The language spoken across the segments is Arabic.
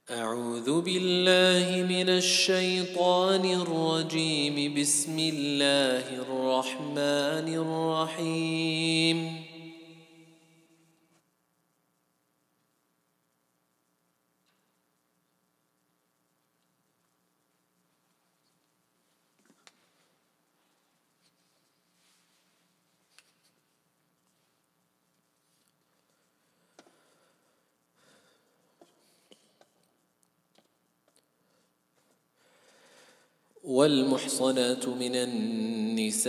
أعوذ بالله من الشيطان الرجيم. بسم الله الرحمن الرحيم. والمحصنات من النساء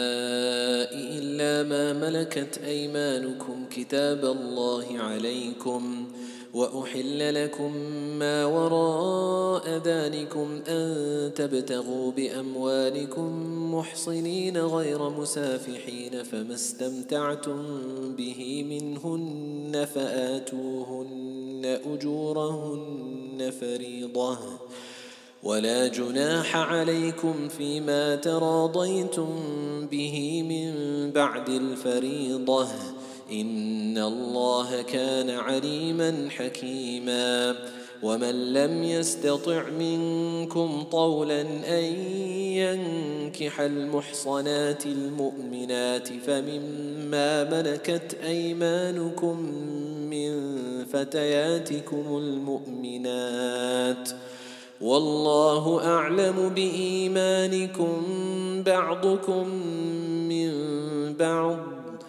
إلا ما ملكت أيمانكم كتاب الله عليكم، وأحل لكم ما وراء ذلكم أن تبتغوا بأموالكم محصنين غير مسافحين، فما استمتعتم به منهن فآتوهن أجورهن فريضة، ولا جناح عليكم فيما تراضيتم به من بعد الفريضة، إن الله كان عليما حكيما. ومن لم يستطع منكم طولا أن ينكح المحصنات المؤمنات فمما ملكت أيمانكم من فتياتكم المؤمنات، والله أعلم بإيمانكم بعضكم من بعض،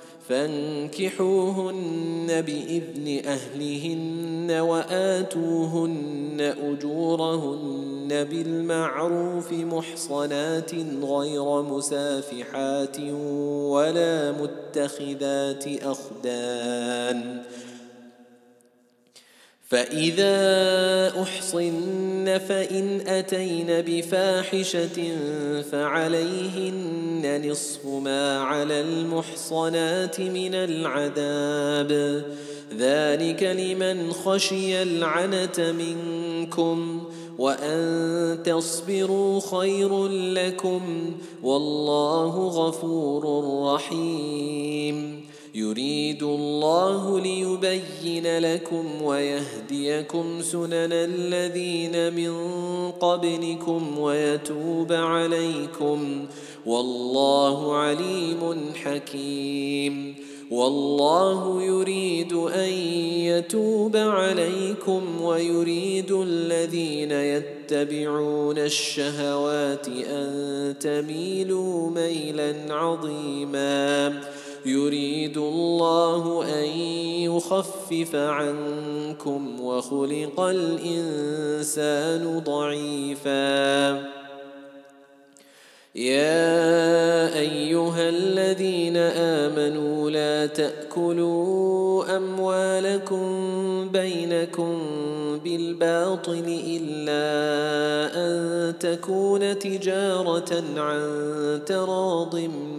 فانكحوهن بإذن أهلهن وآتوهن أجورهن بالمعروف محصنات غير مسافحات ولا متخذات أخدان، فإذا أحصن فإن أتين بفاحشة فعليهن نصف ما على المحصنات من العذاب، ذلك لمن خشي العنة منكم، وأن تصبروا خير لكم، والله غفور رحيم. يريد الله ليبين لكم ويهديكم سنن الذين من قبلكم ويتوب عليكم، والله عليم حكيم. والله يريد أن يتوب عليكم ويريد الذين يتبعون الشهوات أن تميلوا ميلا عظيما. يريد الله أن يخفف عنكم وخلق الإنسان ضعيفا. يا أيها الذين آمنوا لا تأكلوا أموالكم بينكم بالباطل إلا أن تكون تجارة عن تراض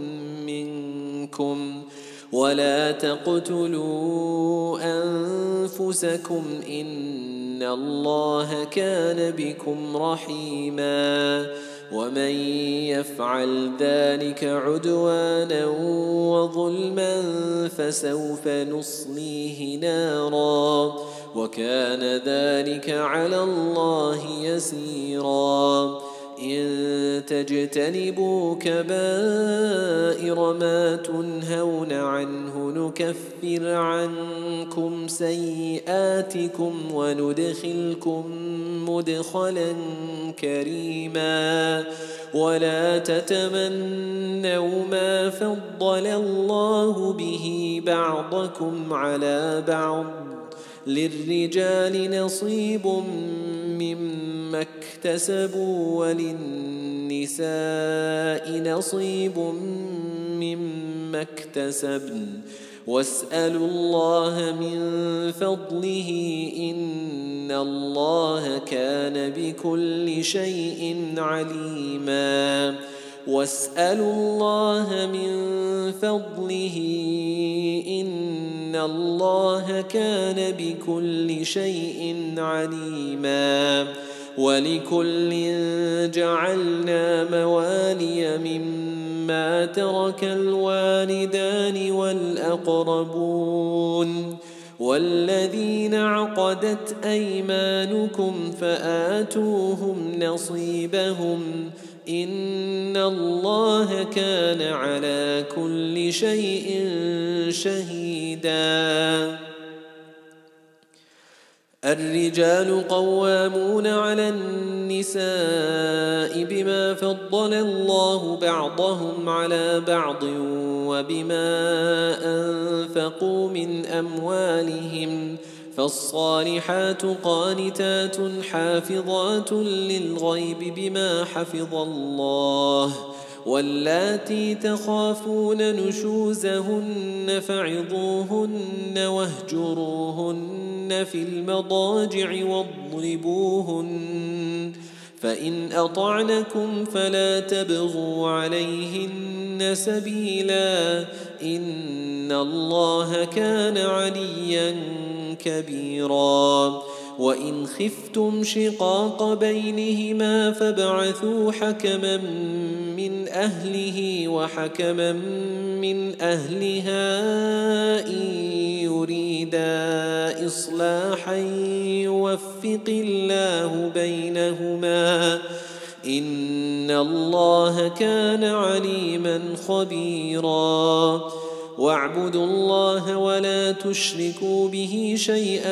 منكم، ولا تقتلوا أنفسكم إن الله كان بكم رحيما. ومن يفعل ذلك عدوانا وظلما فسوف نصليه نارا، وكان ذلك على الله يسيرا. إن تجتنبوا كبائر ما تنهون عنه نكفر عنكم سيئاتكم وندخلكم مدخلا كريما. ولا تتمنوا ما فضل الله به بعضكم على بعض، للرجال نصيب مما اكتسبوا وللنساء نصيب مما اكتسبن، واسألوا الله من فضله إن الله كان بكل شيء عليما. واسألوا الله من فضله إن الله كان بكل شيء عليما. ولكل جعلنا موالي مما ترك الوالدان والأقربون، والذين عقدت أيمانكم فآتوهم نصيبهم إن الله كان على كل شيء شهيدا. الرجال قوامون على النساء بما فضل الله بعضهم على بعض وبما أنفقوا من أموالهم، فالصالحات قانتات حافظات للغيب بما حفظ الله، واللاتي تخافون نشوزهن فعظوهن واهجروهن في المضاجع واضربوهن، فإن أطعنكم فلا تبغوا عليهن سبيلا إن الله كان عليا كبيرا. وإن خفتم شقاق بينهما فابعثوا حكما من أهله وحكما من أهلها إن يريدا إصلاحا يوفق الله بينهما إن الله كان عليما خبيرا. واعبدوا الله ولا تشركوا به شيئا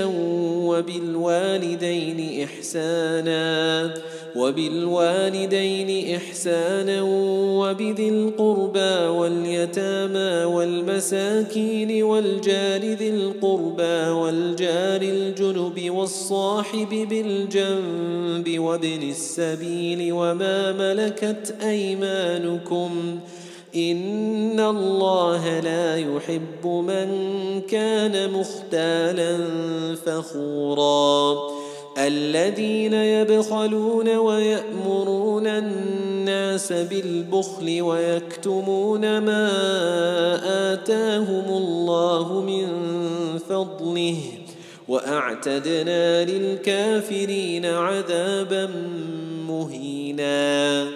وبالوالدين إحسانا وبذي القربى واليتامى والمساكين والجار ذي القربى والجار الجنب والصاحب بالجنب وابن السبيل وما ملكت أيمانكم إن الله لا يحب من كان مختالا فخورا. الذين يبخلون ويأمرون الناس بالبخل ويكتمون ما آتاهم الله من فضله وأعتدنا للكافرين عذابا مهينا.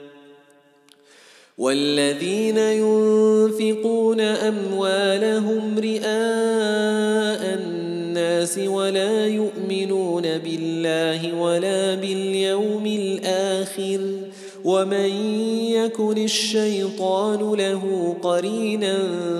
والذين ينفقون أموالهم رئاء الناس ولا يؤمنون بالله ولا باليوم الآخر ومن يكن الشيطان له قرينا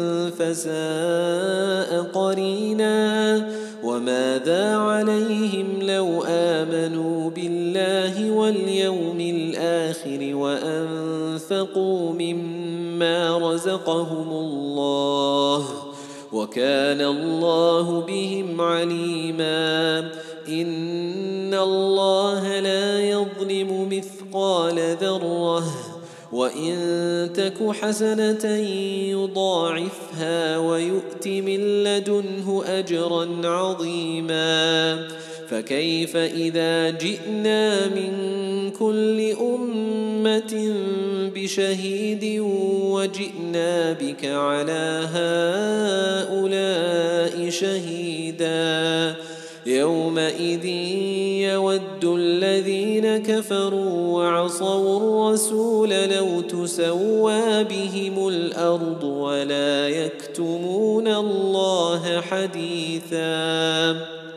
فساء قرينا. وماذا عليهم لو آمنوا بالله واليوم الآخر وأنفقوا مما رزقهم الله وكان الله بهم عليما. إن الله لا يظلم مثقال ذرة وإن تك حسنة يضاعفها ويؤت من لدنه أجرا عظيما. فكيف إذا جئنا من كل أمة بشهيد وجئنا بك على هؤلاء شهيدا. يومئذ يود الذين كفروا وعصوا الرسول لو تسوى بهم الأرض ولا يكتمون الله حديثا.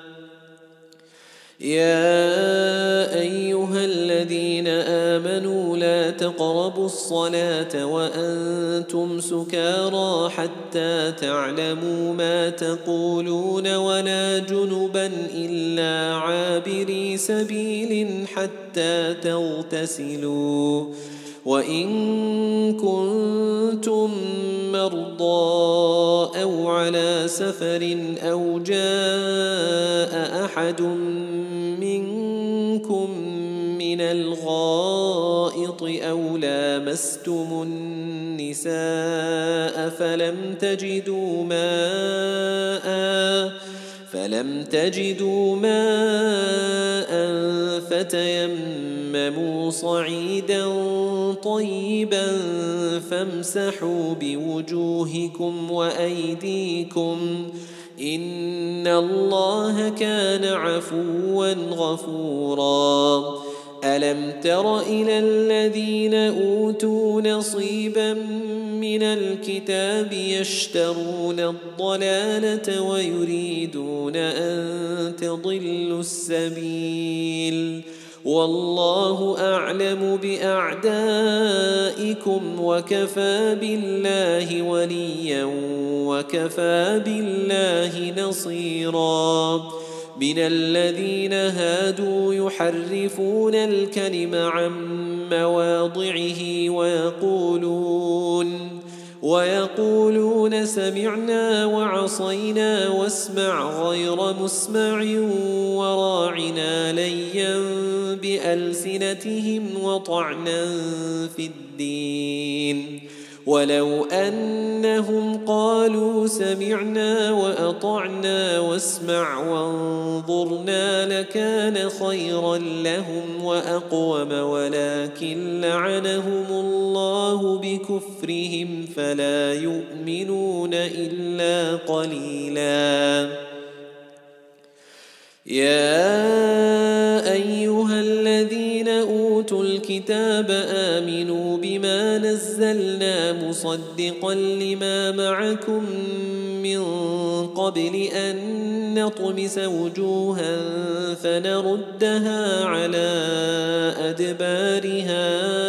يا أيها الذين آمنوا لا تقربوا الصلاة وأنتم سكارى حتى تعلموا ما تقولون ولا جنبا إلا عابري سبيل حتى تغتسلوا. وإن كنتم مرضى أو على سفر أو جاء أحد منكم من الغائط أو لامستم النساء فلم تجدوا ماء فتيمموا صعيدا طيبا فامسحوا بوجوهكم وأيديكم إن الله كان عفوا غفورا. ألم تر إلى الذين أوتوا نصيبا من الكتاب يشترون الضلالة ويريدون أن تضلوا السبيل والله أعلم بأعدائكم وكفى بالله وليا وكفى بالله نصيرا من الذين هادوا يحرفون الكلم عن مواضعه ويقولون سمعنا وعصينا واسمع غير مسمع وراعنا ليا بألسنتهم وطعنا في الدين ولو أنهم قالوا سمعنا وأطعنا واسمع وانظرنا لكان خيرا لهم وأقوم ولكن لعنهم الله بكفرهم فلا يؤمنون إلا قليلا يا أيها الذين أوتوا الكتاب آمنوا بما نزلنا مصدقا لما معكم من قبل أن نطمس وجوها فنردها على أدبارها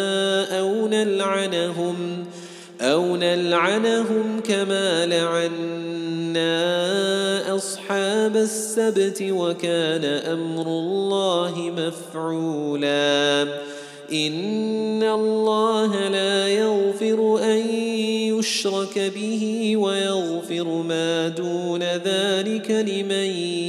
أو نلعنهم كما لعنا أصحاب السبت وكان أمر الله مفعولا إن الله لا يغفر أن يشرك به ويغفر ما دون ذلك لمن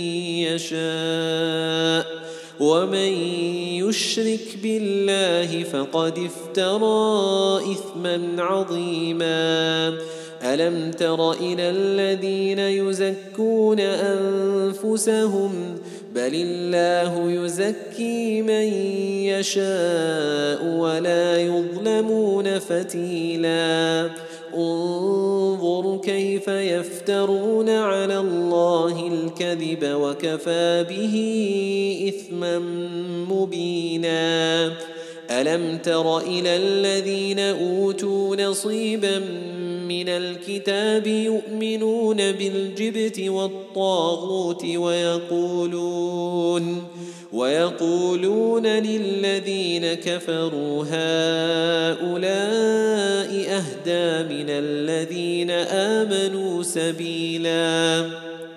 يشاء ومن يشرك بالله فقد افترى إثما عظيما ألم تر إلى الذين يزكون أنفسهم بل الله يزكي من يشاء ولا يظلمون فتيلا انظر كيف يفترون على الله الكذب وكفى به إثما مبينا ألم تر إلى الذين أوتوا نصيبا من الكتاب يؤمنون بالجبت والطاغوت ويقولون للذين كفروا هؤلاء أهدى من الذين آمنوا سبيلا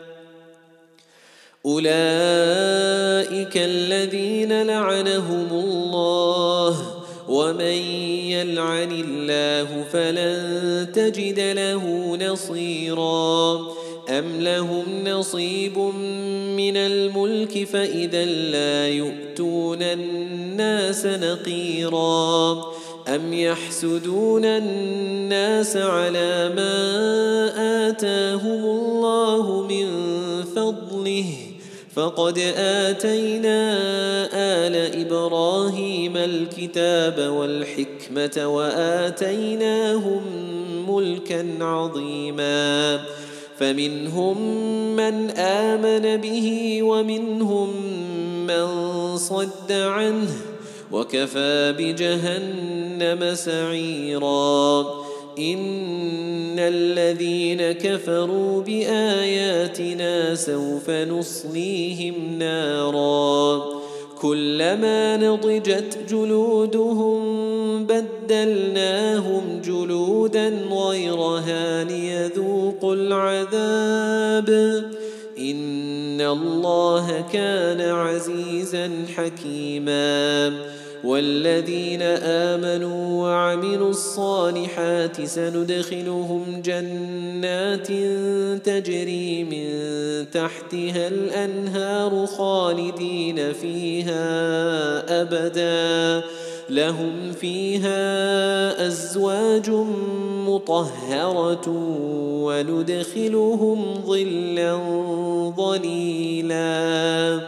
أولئك الذين لعنهم الله ومن يلعن الله فلن تجد له نصيرا أم لهم نصيب من الملك فإذا لا يؤتون الناس نقيرا أم يحسدون الناس على ما آتاهم الله من فضله فقد آتينا آل إبراهيم الكتاب والحكمة وآتيناهم ملكا عظيما فمنهم من آمن به ومنهم من صد عنه وكفى بجهنم سعيرا إن الذين كفروا بآياتنا سوف نصليهم نارا كلما نضجت جلودهم بدلناهم جلودا غيرها ليذوقوا العذاب إن الله كان عزيزا حكيما والذين آمنوا وعملوا الصالحات سندخلهم جنات تجري من تحتها الأنهار خالدين فيها أبدا لهم فيها أزواج مطهرة وندخلهم ظلا ظليلا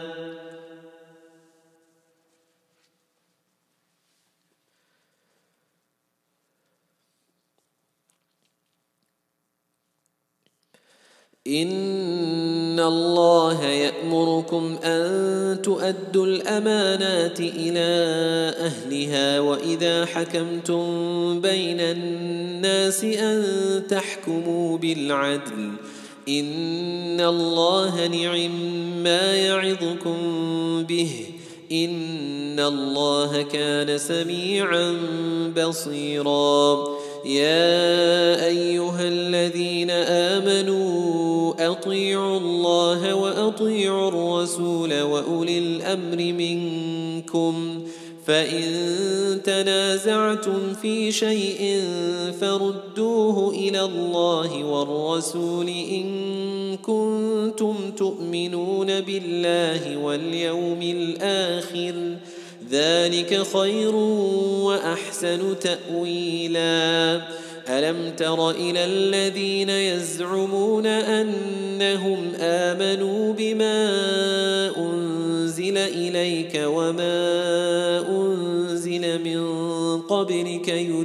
إن الله يأمركم أن تؤدوا الأمانات إلى أهلها وإذا حكمتم بين الناس أن تحكموا بالعدل إن الله نعم-ما يعظكم به إن الله كان سميعا بصيرا. يا أيها الذين آمنوا أطيعوا الله وأطيعوا الرسول وأولي الأمر منكم فإن تنازعتم في شيء فردوه إلى الله والرسول إن كنتم تؤمنون بالله واليوم الآخر ذلك خير وأحسن تأويلا. ألم تر إلى الذين يزعمون أنهم آمنوا بما أنزل إليك وما أنزل من قبلك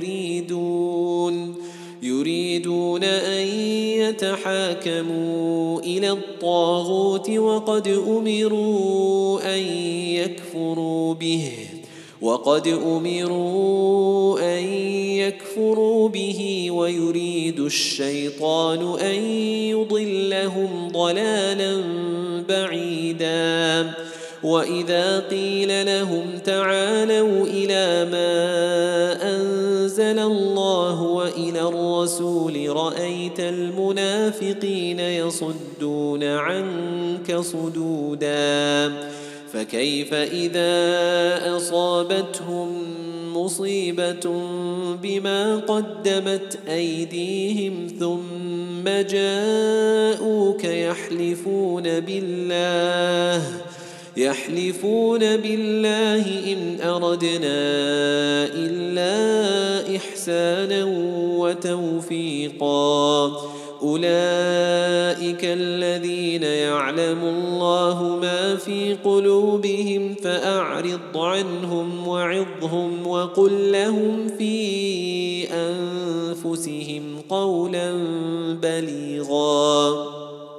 يريدون أن يتحاكموا إلى الطاغوت وقد أمروا أن يكفروا به ويريد الشيطان أن يضلهم ضلالا بعيدا. وإذا قيل لهم تعالوا إلى ما أنزل الله وإلى الرسول رأيت المنافقين يصدون عنك صدودا. فكيف إذا أصابتهم مصيبة بما قدمت أيديهم ثم جاءوك يحلفون بالله إن أردنا إلا إحسانا وتوفيقا. أولئك الذين يعلم الله ما في قلوبهم فأعرض عنهم وعظهم وقل لهم في أنفسهم قولا بليغا.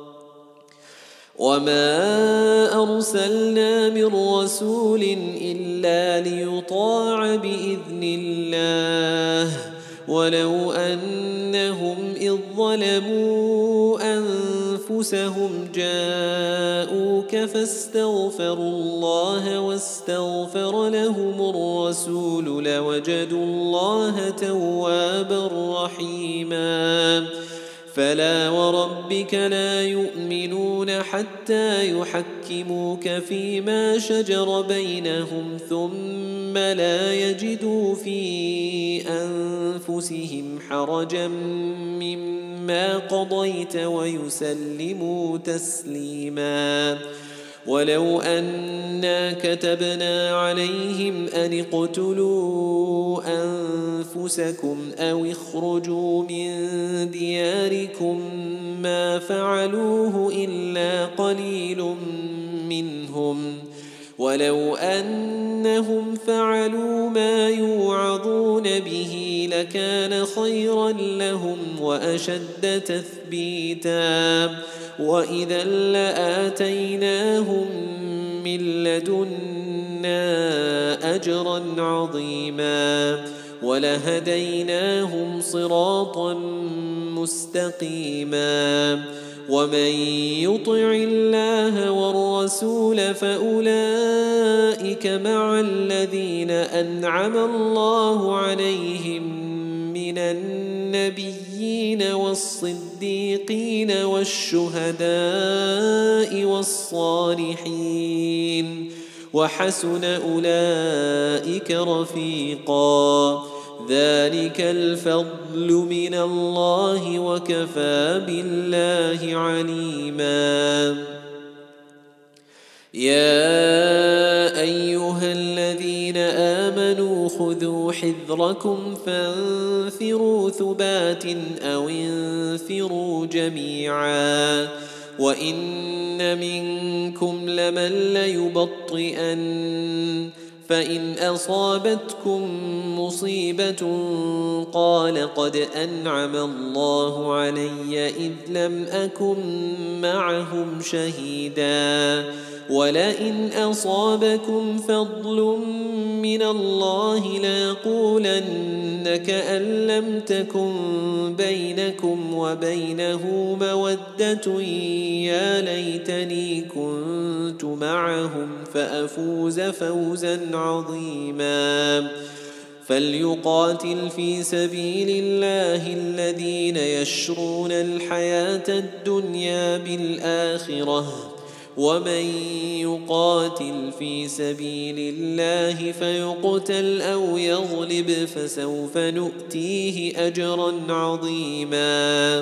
وما أرسلنا من رسول إلا ليطاع بإذن الله ولو أنهم إذ ظلموا أنفسهم جاءوك فاستغفروا الله واستغفر لهم الرسول لوجدوا الله توابا رحيما. فلا وربك لا يؤمنون حتى يحكموك فيما شجر بينهم ثم لا يجدوا في أنفسهم حرجا مما قضيت ويسلموا تسليما. ولو أنا كتبنا عليهم أن اقتلوا أنفسكم أو اخرجوا من دياركم ما فعلوه إلا قليل منهم ولو أنهم فعلوا ما يوعظون به لكان خيرا لهم وأشد تثبيتا. وإذا لآتيناهم من لدنا أجرا عظيما ولهديناهم صراطا مستقيما. ومن يطع الله والرسول فأولئك مع الذين أنعم الله عليهم من النبيين والصديقين والشهداء والصالحين وحسن أولئك رفيقا. ذلك الفضل من الله وكفى بالله عليما. يا أيها الذين آمنوا خذوا حذركم فانفروا ثبات أو انفروا جميعا. وإن منكم لمن ليبطئن فإن أصابتكم مصيبة قال قد أنعم الله علي إذ لم أكن معهم شهيدا ولئن أصابكم فضل من الله ليقولن كأن لم تكن بينكم وبينه مودة يا ليتني كنت معهم فأفوز فوزا عظيما فليقاتل في سبيل الله الذين يشرون الحياة الدنيا بالآخرة ومن يقاتل في سبيل الله فيقتل أو يغلب فسوف نؤتيه أجرا عظيما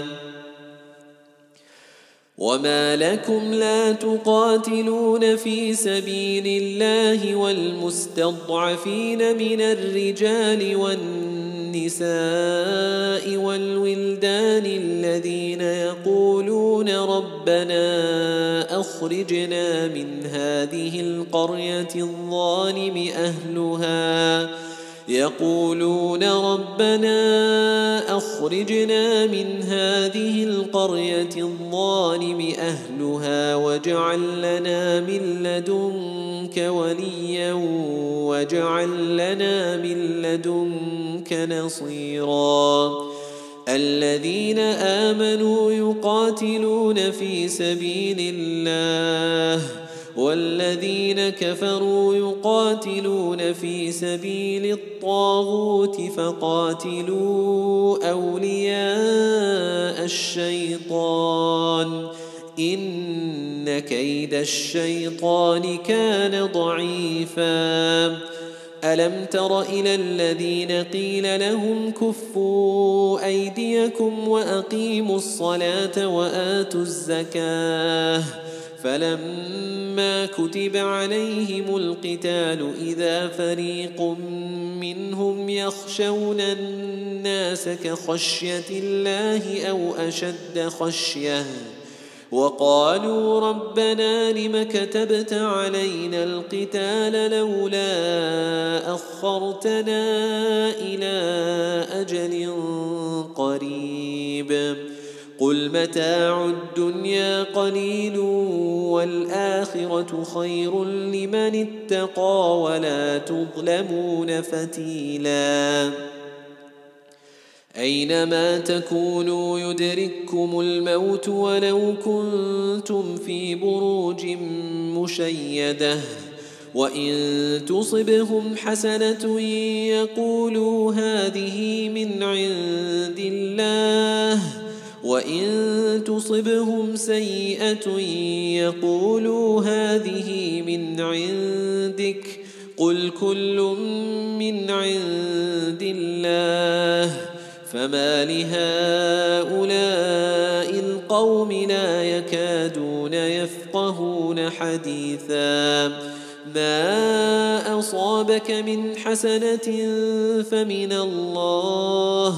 وما لكم لا تقاتلون في سبيل الله والمستضعفين من الرجال والنساء والولدان الذين يقولون ربنا أخرجنا من هذه القرية الظالم أهلها يقولون ربنا أخرجنا من هذه القرية الظالم أهلها واجعل لنا من لدنك وليا واجعل لنا من لدنك نصيرا الذين آمنوا يقاتلون في سبيل الله والذين كفروا يقاتلون في سبيل الطاغوت فقاتلوا أولياء الشيطان إن كيد الشيطان كان ضعيفا ألم تر إلى الذين قيل لهم كفوا أيديكم وأقيموا الصلاة وآتوا الزكاة فلما كتب عليهم القتال إذا فريق منهم يخشون الناس كخشية الله أو أشد خشية وقالوا ربنا لم كتبت علينا القتال لولا أخرتنا إلى أجل قريب قل متاع الدنيا قليل والآخرة خير لمن اتقى ولا تظلمون فتيلا أينما تكونوا يدرككم الموت ولو كنتم في بروج مشيدة وإن تصبهم حسنة يقولوا هذه من عند الله وإن تصبهم سيئة يقولوا هذه من عندك قل كل من عند الله فما لهؤلاء القوم لا يكادون يفقهون حديثا ما أصابك من حسنة فمن الله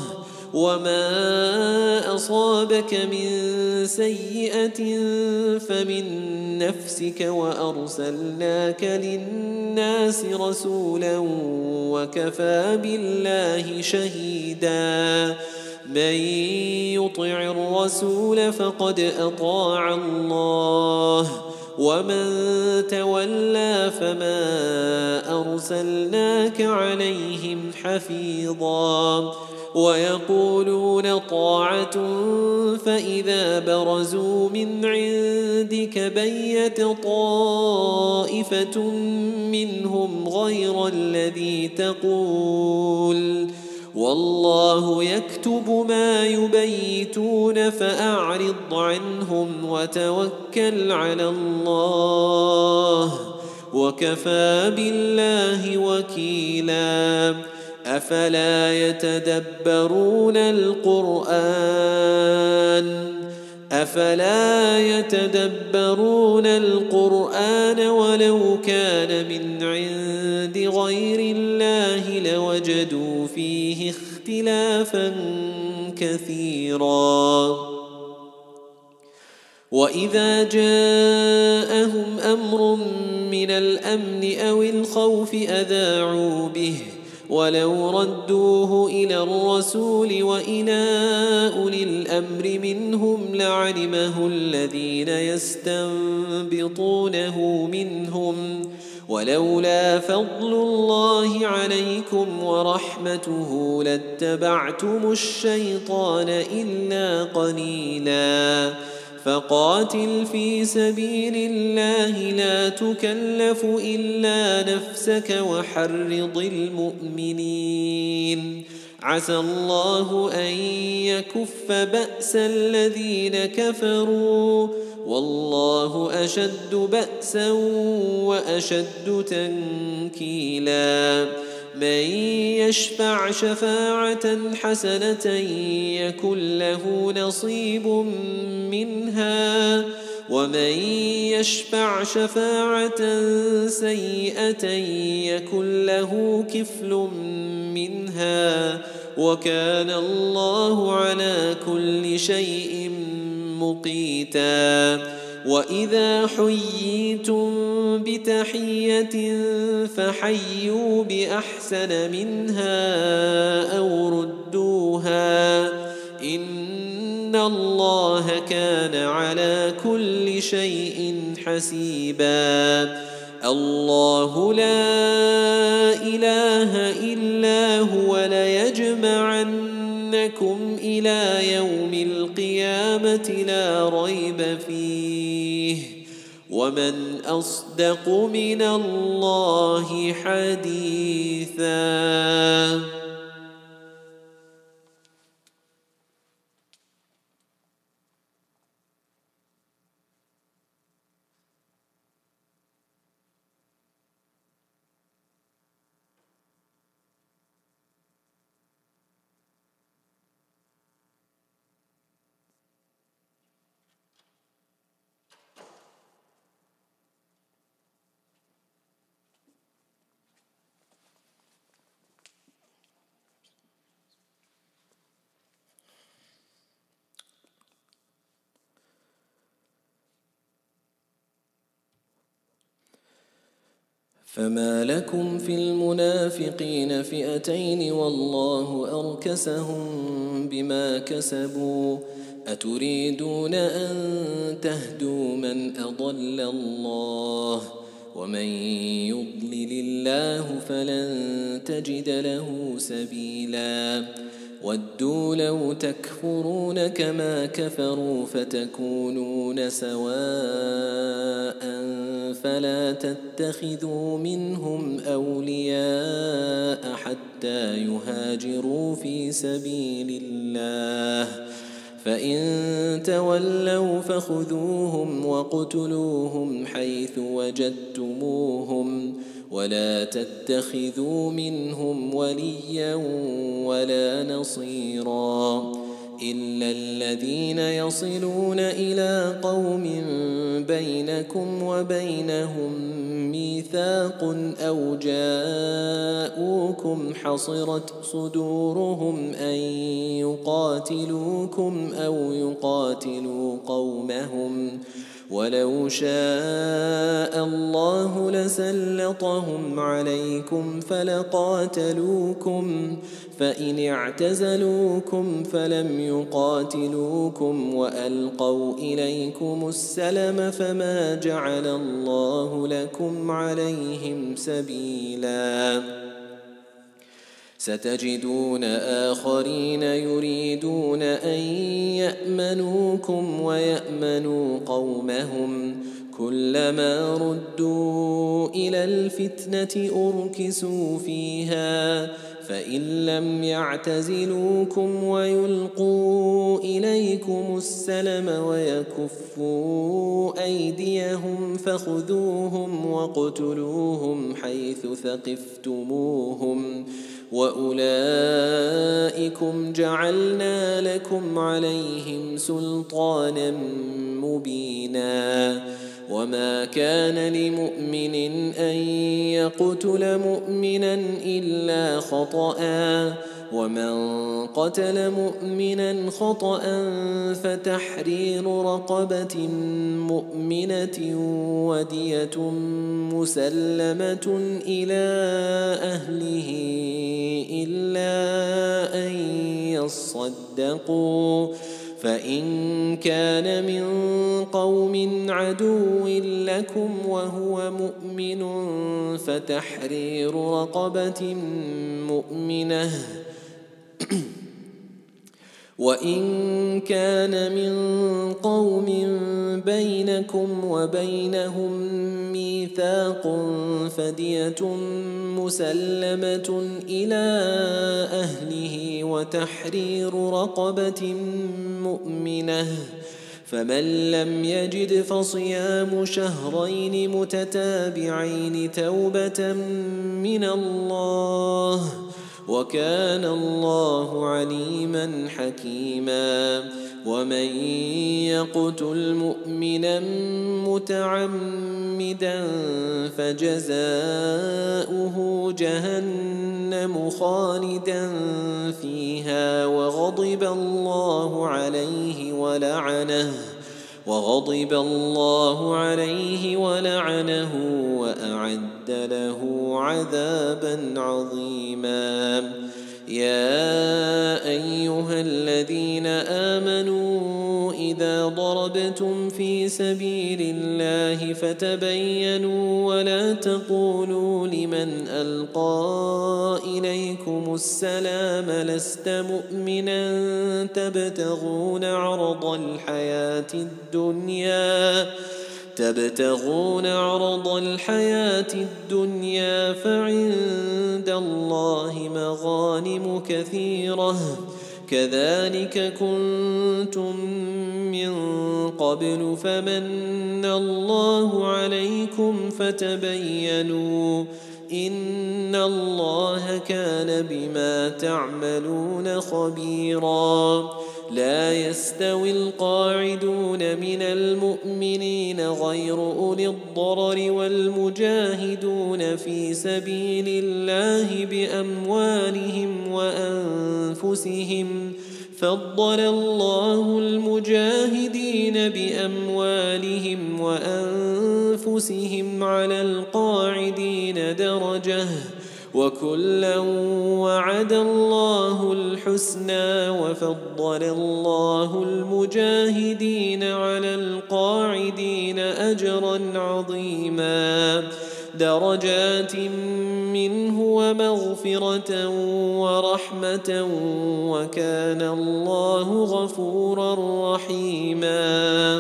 وما أصابك من سيئة فمن نفسك وأرسلناك للناس رسولا وكفى بالله شهيدا من يطع الرسول فقد أطاع الله ومن تولى فما أرسلناك عليهم حفيظا ويقولون طاعة فإذا برزوا من عندك بيت طائفة منهم غير الذي تقول والله يكتب ما يبيتون فأعرض عنهم وتوكل على الله وكفى بالله وكيلا أفلا يتدبرون القرآن ولو كان من عند غير الله لوجدوا فيه اختلافا كثيرا وإذا جاءهم أمر من الأمن أو الخوف أذاعوا به ولو ردوه إلى الرسول وإلى أولي الأمر منهم لعلمه الذين يستنبطونه منهم ولولا فضل الله عليكم ورحمته لاتبعتم الشيطان إلا قليلا فقاتل في سبيل الله لا تكلف إلا نفسك وحرض المؤمنين عسى الله أن يكف بأس الذين كفروا والله أشد بأسا وأشد تنكيلا من يشفع شفاعة حسنة يكن له نصيب منها ومن يشفع شفاعة سيئة يكن له كفل منها وكان الله على كل شيء مقيتا وإذا حييتم بتحية فحيوا بأحسن منها أو ردوها إن الله كان على كل شيء حسيبا الله لا إله إلا هو ليجمعنكم إلى يوم القيامة لا ريب فيه ومن أصدق من الله حديثا فما لكم في المنافقين فئتين والله أركسهم بما كسبوا أتريدون أن تهدوا من أضل الله ومن يضلل الله فلن تجد له سبيلا ودوا لو تكفرون كما كفروا فتكونون سواء فلا تتخذوا منهم أولياء حتى يهاجروا في سبيل الله فإن تولوا فخذوهم واقتلوهم حيث وجدتموهم ولا تتخذوا منهم وليا ولا نصيرا إلا الذين يصلون إلى قوم بينكم وبينهم ميثاق أو جاءوكم حصرت صدورهم أن يقاتلوكم أو يقاتلوا قومهم ولو شاء الله لسلطهم عليكم فلقاتلوكم فإن اعتزلوكم فلم يقاتلوكم وألقوا إليكم السلم فما جعل الله لكم عليهم سبيلا ستجدون آخرين يريدون أن يأمنوكم ويأمنوا قومهم كلما ردوا إلى الفتنة أركسوا فيها فإن لم يعتزلوكم ويلقوا إليكم السلم ويكفوا أيديهم فخذوهم واقتلوهم حيث ثقفتموهم وأولئكم جعلنا لكم عليهم سلطانا مبينا وما كان لمؤمن أن يقتل مؤمنا إلا خطأ ومن قتل مؤمنا خطأ فتحرير رقبة مؤمنة ودية مسلمة إلى أهله إلا أن يصدقوا، فإن كان من قوم عدو لكم وهو مؤمن فتحرير رقبة مؤمنة، وإن كان من قوم بينكم وبينهم ميثاق فدية مسلمة إلى أهله وتحرير رقبة مؤمنة، فمن لم يجد فصيام شهرين متتابعين توبة من الله، وكان الله عليما حكيما. ومن يقتل مؤمنا متعمدا فجزاؤه جهنم خالدا فيها وغضب الله عليه ولعنه وأعد له عذابا عظيما. يا أيها الذين آمنوا إذا ضربتم في سبيل الله فتبينوا ولا تقولوا لمن ألقى إليكم السلام لست مؤمنا تبتغون عرض الحياة الدنيا فعند الله مغانم كثيرة كذلك كنتم من قبل فمن الله عليكم فتبينوا إن الله كان بما تعملون خبيرا. لا يستوي القاعدون من المؤمنين غير أولي الضرر والمجاهدون في سبيل الله بأموالهم وأنفسهم، فضل الله المجاهدين بأموالهم وأنفسهم على القاعدين درجة، وكلا وعد الله الحسنى، وفضل الله المجاهدين على القاعدين أجرا عظيما، درجات منه ومغفرة ورحمة، وكان الله غفورا رحيما.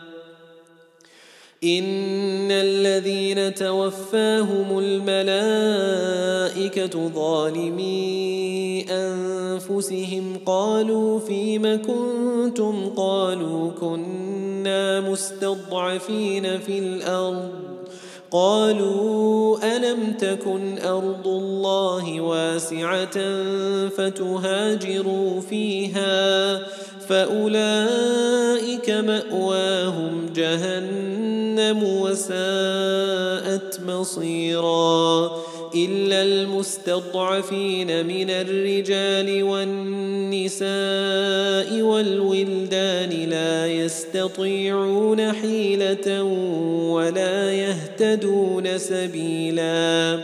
إن الذين توفاهم الملائكة ظالمي أنفسهم قالوا فيم كنتم قالوا كنا مستضعفين في الأرض قالوا ألم تكن أرض الله واسعة فتهاجروا فيها فأولئك مأواهم جهنم وساءت مصيرا. إلا المستضعفين من الرجال والنساء والولدان لا يستطيعون حيلة ولا يهتدون سبيلا،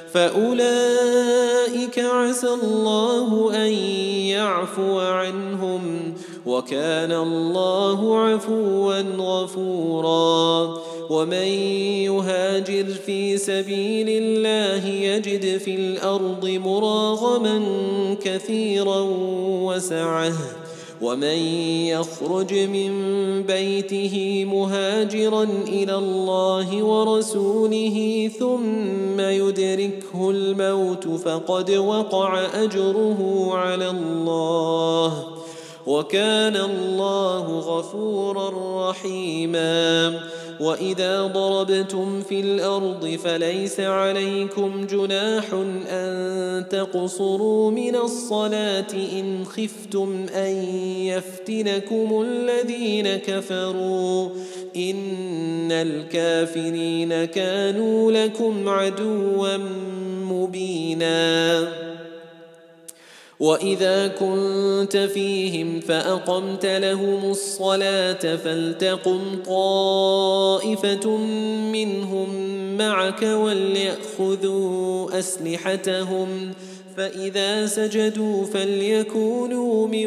فأولئك عسى الله أن يعفو عنهم، وكان الله عفوا غفورا. ومن يهاجر في سبيل الله يجد في الأرض مراغما كثيرا وسعة، ومن يخرج من بيته مهاجرا إلى الله ورسوله ثم يدركه الموت فقد وقع أجره على الله، وكان الله غفورا رحيما. وإذا ضربتم في الأرض فليس عليكم جناح أن تقصروا من الصلاة إن خفتم أن يفتنكم الذين كفروا إن الكافرين كانوا لكم عدوا مبينا. وإذا كنت فيهم فأقمت لهم الصلاة فلتقم طائفة منهم معك وليأخذوا أسلحتهم فإذا سجدوا فليكونوا من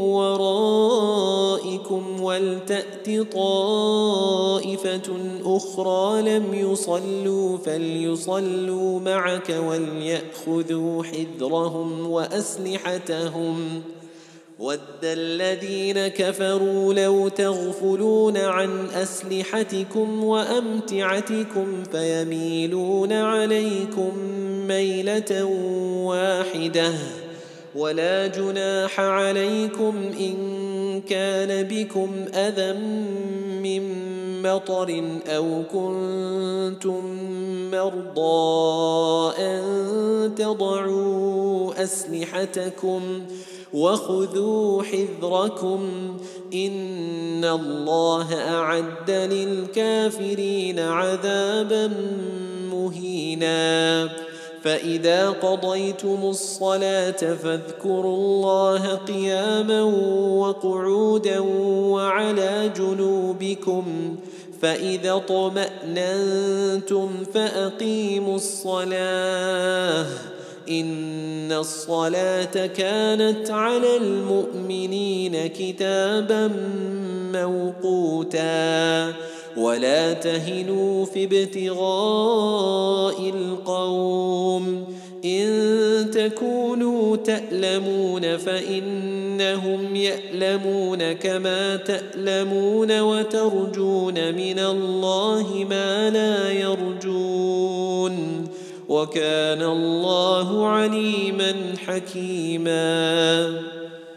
ورائكم ولتأت طائفة أخرى لم يصلوا فليصلوا معك وليأخذوا حذرهم وأسلحتهم ود الذين كفروا لو تغفلون عن أسلحتكم وأمتعتكم فيميلون عليكم ميلة واحدة ولا جناح عليكم إن كان بكم أذى من مطر أو كنتم مرضى أن تضعوا أسلحتكم وخذوا حذركم إن الله أعد للكافرين عذابا مهينا فإذا قضيتم الصلاة فاذكروا الله قياما وقعودا وعلى جنوبكم فإذا اطمأننتم فأقيموا الصلاة إن الصلاة كانت على المؤمنين كتابا موقوتا ولا تهنوا في ابتغاء القوم إن تكونوا تألمون فإنهم يألمون كما تألمون وترجون من الله ما لا يرجون وكان الله عليما حكيما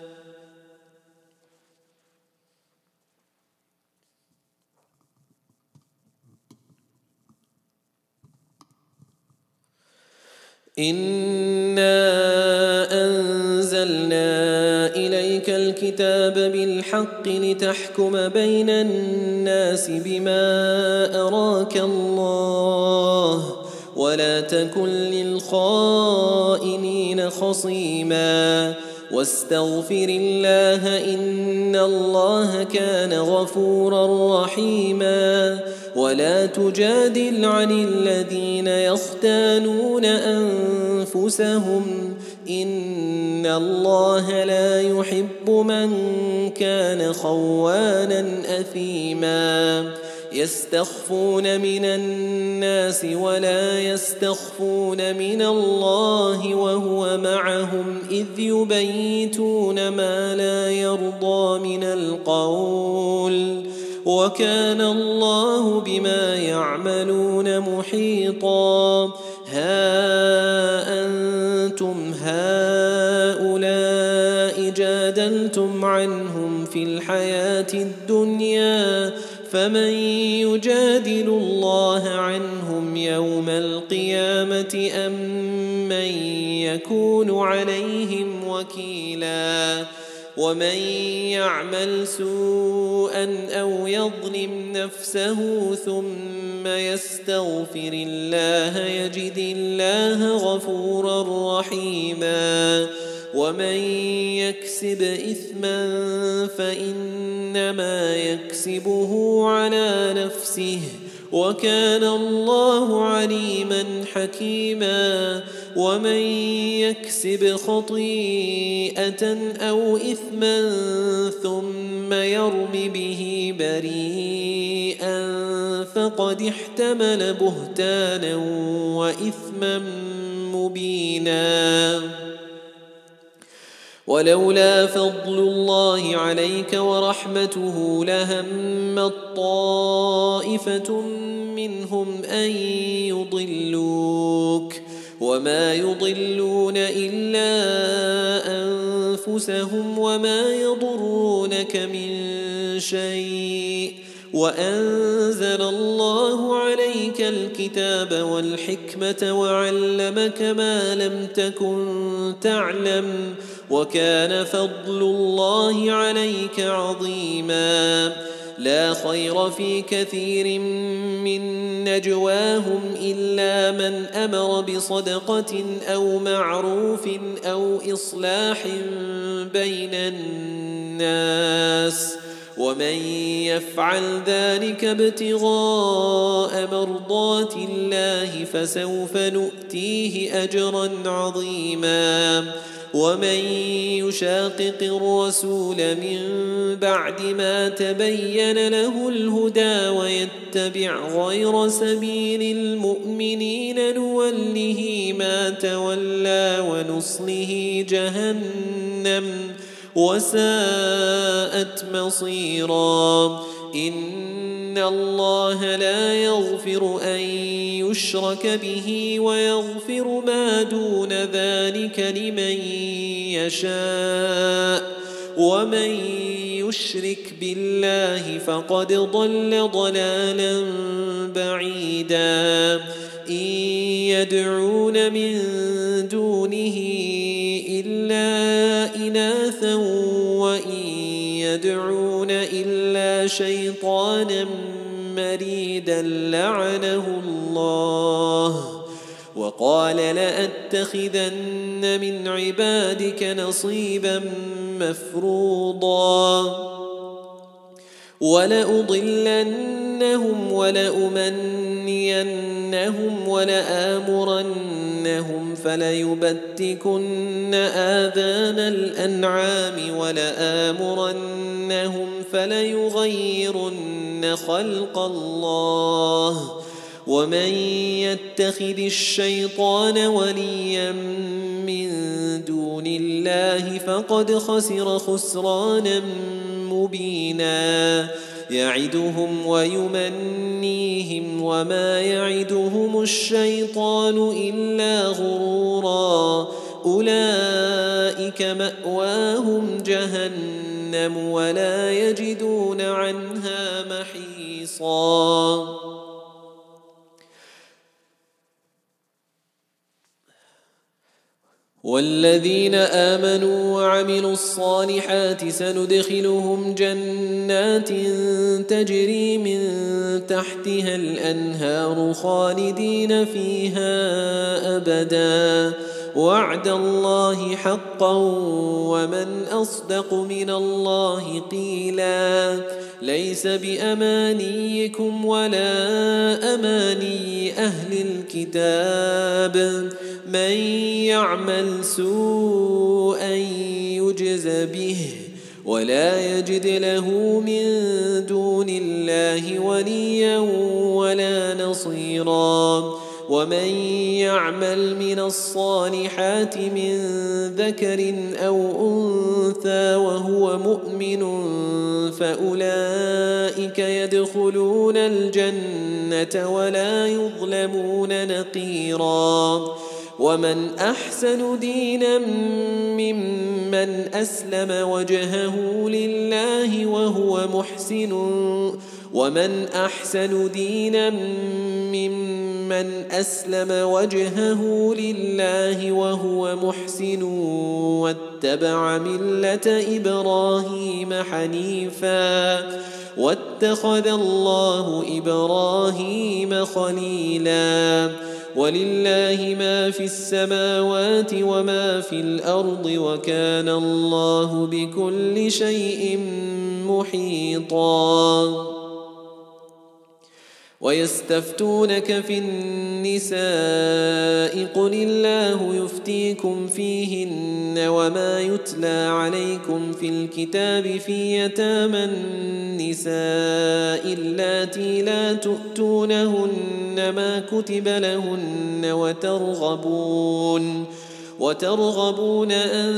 إنا أنزلنا إليك الكتاب بالحق لتحكم بين الناس بما أراك الله ولا تكن للخائنين خصيما واستغفر الله إن الله كان غفورا رحيما ولا تجادل عن الذين يختانون أنفسهم إن الله لا يحب من كان خوانا أثيما يستخفون من الناس ولا يستخفون من الله وهو معهم إذ يبيتون ما لا يرضى من القول وكان الله بما يعملون محيطا ها أنتم هؤلاء جادلتم عنهم في الحياة الدنيا فمن يجادل الله عنهم يوم القيامة أم من يكون عليهم وكيلا ومن يعمل سوءا أو يظلم نفسه ثم يستغفر الله يجد الله غفورا رحيما ومن يكسب إثما فإنما يكسبه على نفسه وكان الله عليما حكيما ومن يكسب خطيئة أو إثما ثم يرم به بريئا فقد احتمل بهتانا وإثما مبينا ولولا فضل الله عليك ورحمته لهمت طائفة منهم أن يضلوك وما يضلون إلا أنفسهم وما يضرونك من شيء وأنزل الله عليك الكتاب والحكمة وعلمك ما لم تكن تعلم وكان فضل الله عليك عظيما لا خير في كثير من نجواهم إلا من أمر بصدقة أو معروف أو إصلاح بين الناس ومن يفعل ذلك ابتغاء مرضات الله فسوف نؤتيه أجرا عظيما ومن يشاقق الرسول من بعد ما تبين له الهدى ويتبع غير سبيل المؤمنين نوله ما تولى ونصله جهنم وساءت مصيرا إن الله لا يغفر أن يشرك به ويغفر ما دون ذلك لمن يشاء ومن يشرك بالله فقد ضل ضلالا بعيدا إن يدعون من دونه إلا إناثا وإن يدعون إلا شيطانا مريدا لعنه الله وقال لأتخذن من عبادك نصيبا مفروضا ولأضلنهم ولأمنينهم ولآمرنهم فليبتكن آذان الأنعام ولآمرنهم فليغيرن خلق الله ومن يتخذ الشيطان وليا من دون الله فقد خسر خسرانا مبينا يعدهم ويمنيهم وما يعدهم الشيطان إلا غرورا أولئك مأواهم جهنم ولا يجدون عنها محيصا والذين آمنوا وعملوا الصالحات سندخلهم جنات تجري من تحتها الأنهار خالدين فيها أبدا وعد الله حقا ومن أصدق من الله قيلا ليس بأمانيكم ولا أماني أهل الكتاب من يعمل سوءا يجز به ولا يجد له من دون الله وليا ولا نصيرا ومن يعمل من الصالحات من ذكر أو أنثى وهو مؤمن فأولئك يدخلون الجنة ولا يظلمون نقيرا ومن أحسن دينا ممن أسلم وجهه لله وهو محسن ومن أحسن دينا ممن أسلم وجهه لله وهو محسن واتبع ملة إبراهيم حنيفا واتخذ الله إبراهيم خليلا ولله ما في السماوات وما في الأرض وكان الله بكل شيء محيطا ويستفتونك في النساء قل الله يفتيكم فيهن وما يتلى عليكم في الكتاب في يتامى النساء اللاتي لا تؤتونهن ما كتب لهن وترغبون أن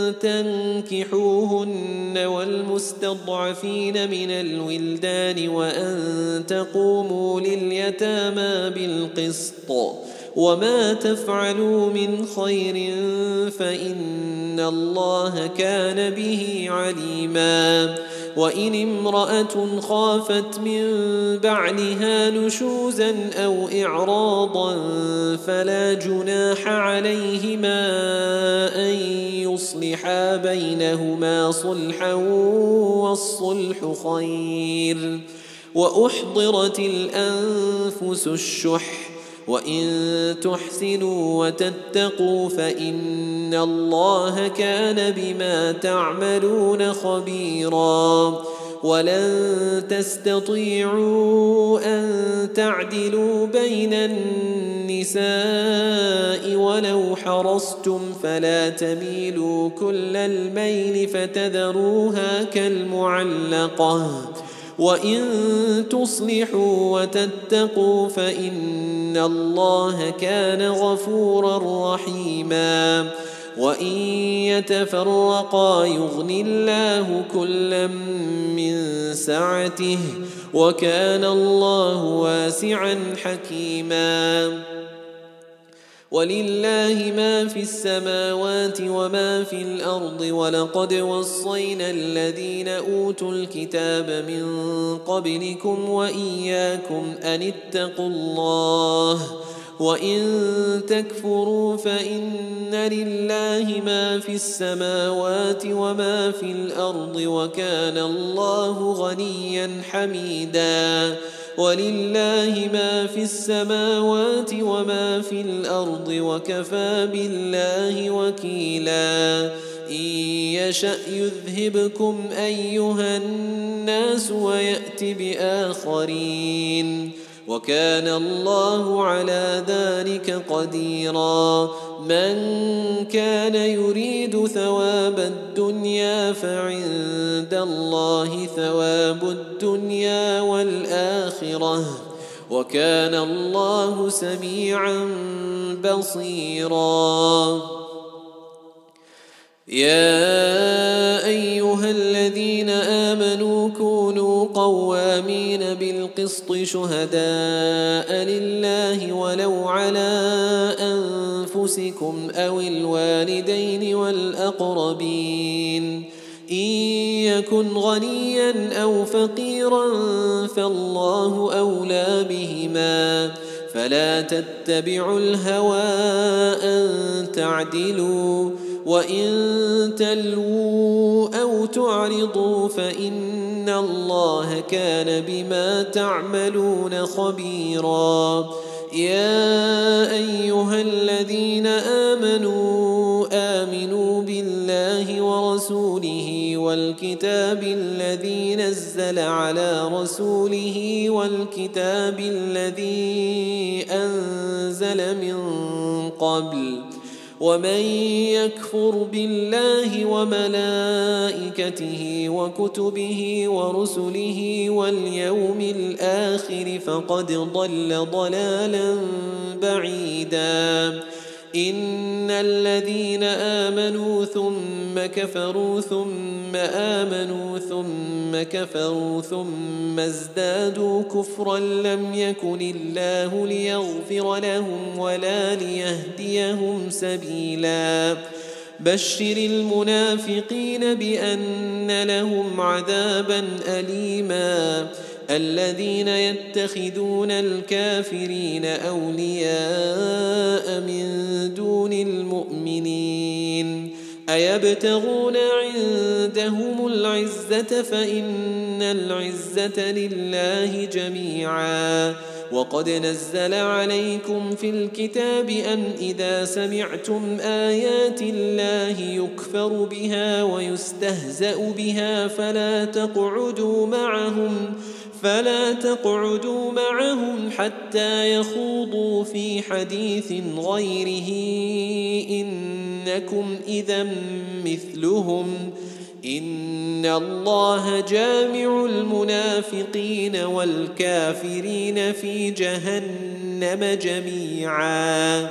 تنكحوهن والمستضعفين من الولدان وأن تقوموا لليتامى بالقسط وما تفعلوا من خير فإن الله كان به عليما وإن امرأة خافت من بعلها نشوزا أو إعراضا فلا جناح عليهما أن يصلحا بينهما صلحا والصلح خير وأحضرت الأنفس الشح وإن تحسنوا وتتقوا فإن الله كان بما تعملون خبيرا ولن تستطيعوا أن تعدلوا بين النساء ولو حرصتم فلا تميلوا كل الميل فتذروها كالمعلقة وإن تصلحوا وتتقوا فإن الله كان غفورا رحيما وإن يتفرقا يغني الله كلا من سعته وكان الله واسعا حكيما ولله ما في السماوات وما في الأرض ولقد وصينا الذين أوتوا الكتاب من قبلكم وإياكم أن اتقوا الله وإن تكفروا فإن لله ما في السماوات وما في الأرض وكان الله غنيا حميدا ولله ما في السماوات وما في الأرض وكفى بالله وكيلا إن يشأ يذهبكم أيها الناس ويأت بآخرين وكان الله على ذلك قديرا من كان يريد ثواب الدنيا فعند الله ثواب الدنيا والآخرة وكان الله سميعا بصيرا يا أيها الذين آمنوا كونوا قوامين بالقسط شهداء لله ولو على أنفسكم أو الوالدين والأقربين إن يكن غنيا أو فقيرا فالله أولى بهما فلا تتبعوا الهوى أن تعدلوا وإن تلووا أو تعرضوا فإن الله كان بما تعملون خبيرا يا أيها الذين آمنوا بالله ورسوله والكتاب الذي نزل على رسوله والكتاب الذي أنزل من قبل ومن يكفر بالله وملائكته وكتبه ورسله واليوم الآخر فقد ضل ضلالا بعيدا إن الذين آمنوا ثم كفروا ثم آمنوا ثم كفروا ثم ازدادوا كفرا لم يكن الله ليغفر لهم ولا ليهديهم سبيلا بشر المنافقين بأن لهم عذابا أليما الذين يتخذون الكافرين أولياء من دون المؤمنين أيبتغون عندهم العزة فإن العزة لله جميعا وقد نزل عليكم في الكتاب أن إذا سمعتم آيات الله يكفر بها ويستهزأ بها فلا تقعدوا معهم حتى يخوضوا في حديث غيره إنكم إذا مثلهم إن الله جامع المنافقين والكافرين في جهنم جميعا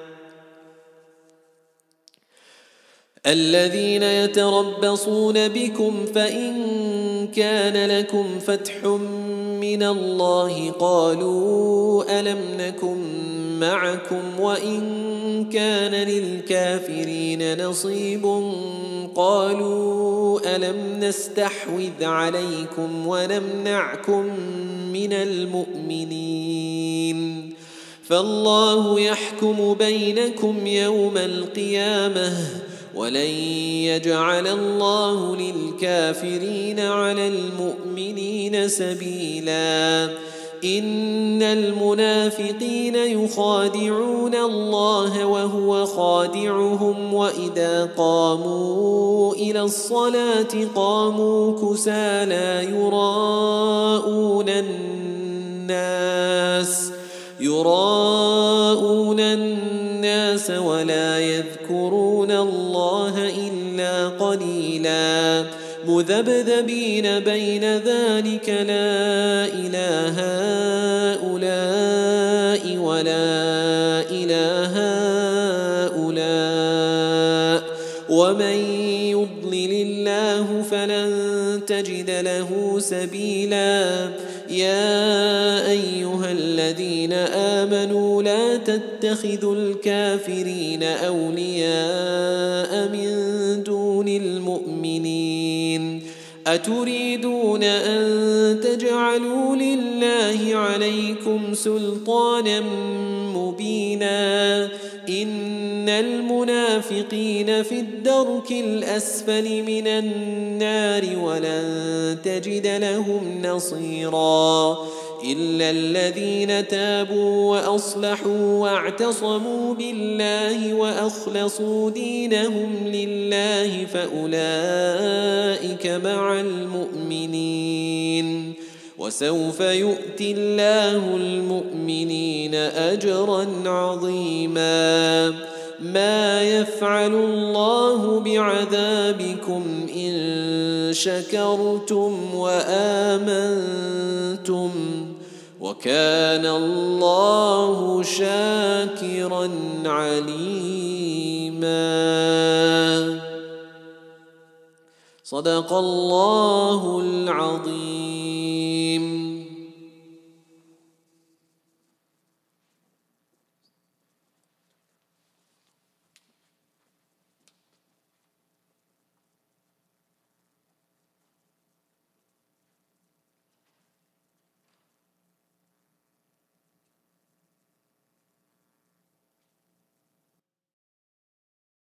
الذين يتربصون بكم فإن كان لكم فتح من الله قالوا ألم نكن معكم وإن كان للكافرين نصيب قالوا ألم نستحوذ عليكم ونمنعكم من المؤمنين فالله يحكم بينكم يوم القيامة ولن يجعل الله للكافرين على المؤمنين سبيلا إن المنافقين يخادعون الله وهو خادعهم وإذا قاموا إلى الصلاة قاموا كسالى يراءون الناس ولا يذكرون الله إلا قليلا مذبذبين بين ذلك لا إله هؤلاء ولا إله هؤلاء ومن يضلل الله فلن تجد له سبيلا يا أيها الذين آمنوا لا تتخذوا الكافرين أولياء من دون المؤمنين أتريدون أن تجعلوا لله عليكم سلطانا مبينا إن المنافقين في الدرك الأسفل من النار ولن تجد لهم نصيرا إلا الذين تابوا وأصلحوا واعتصموا بالله وأخلصوا دينهم لله فأولئك مع المؤمنين وسوف يؤتي الله المؤمنين أجرا عظيما ما يفعل الله بعذابكم إن شكرتم وآمنتم وكان الله شاكرا عليما صدق الله العظيم.